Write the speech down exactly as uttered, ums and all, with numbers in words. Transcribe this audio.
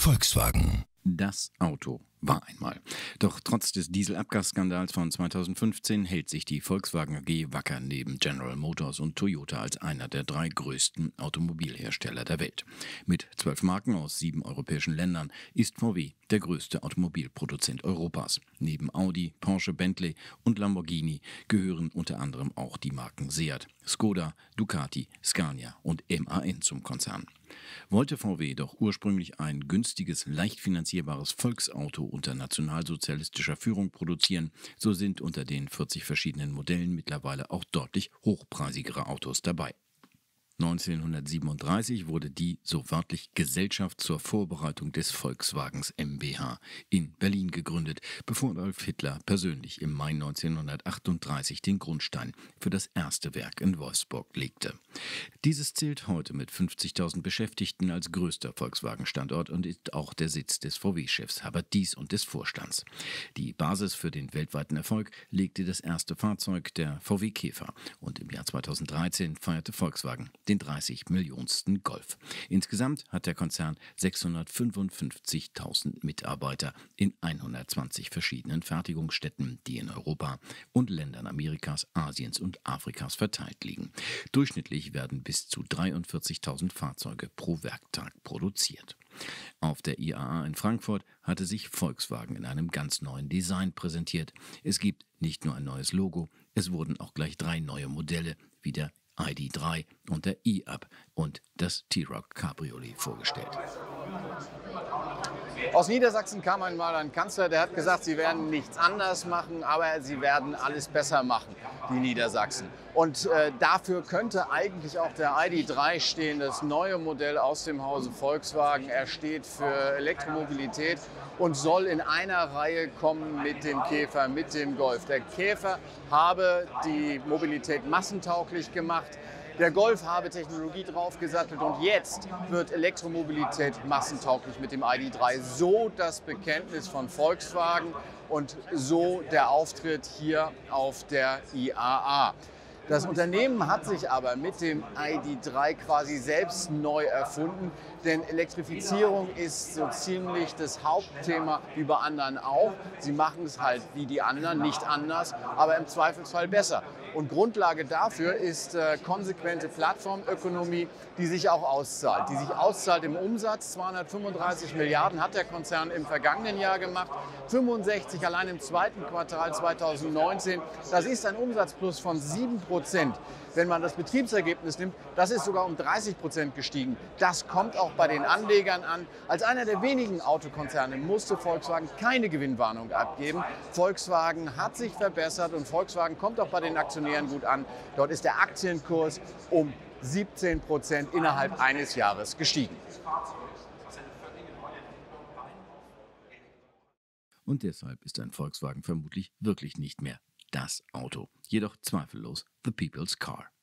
Volkswagen. Das Auto war einmal. Doch trotz des Dieselabgasskandals von zweitausendfünfzehn hält sich die Volkswagen A G wacker neben General Motors und Toyota als einer der drei größten Automobilhersteller der Welt. Mit zwölf Marken aus sieben europäischen Ländern ist V W der größte Automobilproduzent Europas. Neben Audi, Porsche, Bentley und Lamborghini gehören unter anderem auch die Marken Seat, Skoda, Ducati, Scania und M A N zum Konzern. Wollte V W doch ursprünglich ein günstiges, leicht finanzierbares Volksauto unter nationalsozialistischer Führung produzieren, so sind unter den vierzig verschiedenen Modellen mittlerweile auch deutlich hochpreisigere Autos dabei. neunzehnhundertsiebenunddreißig wurde die, so wörtlich, Gesellschaft zur Vorbereitung des Volkswagens M b H in Berlin gegründet, bevor Adolf Hitler persönlich im Mai neunzehnhundertachtunddreißig den Grundstein für das erste Werk in Wolfsburg legte. Dieses zählt heute mit fünfzigtausend Beschäftigten als größter Volkswagen-Standort und ist auch der Sitz des V W-Chefs Herbert Diess und des Vorstands. Die Basis für den weltweiten Erfolg legte das erste Fahrzeug, der V W Käfer, und im Jahr zweitausenddreizehn feierte Volkswagen den dreißig Millionensten Golf. Insgesamt hat der Konzern sechshundertfünfundfünfzigtausend Mitarbeiter in hundertzwanzig verschiedenen Fertigungsstätten, die in Europa und Ländern Amerikas, Asiens und Afrikas verteilt liegen. Durchschnittlich werden bis zu dreiundvierzigtausend Fahrzeuge pro Werktag produziert. Auf der I A A in Frankfurt hatte sich Volkswagen in einem ganz neuen Design präsentiert. Es gibt nicht nur ein neues Logo, es wurden auch gleich drei neue Modelle wie der I D drei und der E-Up und das T-Roc Cabriolet vorgestellt. Aus Niedersachsen kam einmal ein Kanzler, der hat gesagt, sie werden nichts anders machen, aber sie werden alles besser machen, die Niedersachsen. Und äh, dafür könnte eigentlich auch der I D drei stehen, das neue Modell aus dem Hause Volkswagen. Er steht für Elektromobilität und soll in einer Reihe kommen mit dem Käfer, mit dem Golf. Der Käfer habe die Mobilität massentauglich gemacht. Der Golf habe Technologie draufgesattelt und jetzt wird Elektromobilität massentauglich mit dem I D drei. So das Bekenntnis von Volkswagen und so der Auftritt hier auf der I A A. Das Unternehmen hat sich aber mit dem I D drei quasi selbst neu erfunden, denn Elektrifizierung ist so ziemlich das Hauptthema wie bei anderen auch. Sie machen es halt wie die anderen, nicht anders, aber im Zweifelsfall besser. Und Grundlage dafür ist äh, konsequente Plattformökonomie, die sich auch auszahlt. Die sich auszahlt im Umsatz. zweihundertfünfunddreißig Milliarden hat der Konzern im vergangenen Jahr gemacht, fünfundsechzig allein im zweiten Quartal zweitausendneunzehn. Das ist ein Umsatzplus von sieben Prozent. Wenn man das Betriebsergebnis nimmt, das ist sogar um dreißig Prozent gestiegen. Das kommt auch bei den Anlegern an. Als einer der wenigen Autokonzerne musste Volkswagen keine Gewinnwarnung abgeben. Volkswagen hat sich verbessert und Volkswagen kommt auch bei den Aktionären gut an. Dort ist der Aktienkurs um siebzehn Prozent innerhalb eines Jahres gestiegen. Und deshalb ist ein Volkswagen vermutlich wirklich nicht mehr das Auto, jedoch zweifellos the people's car.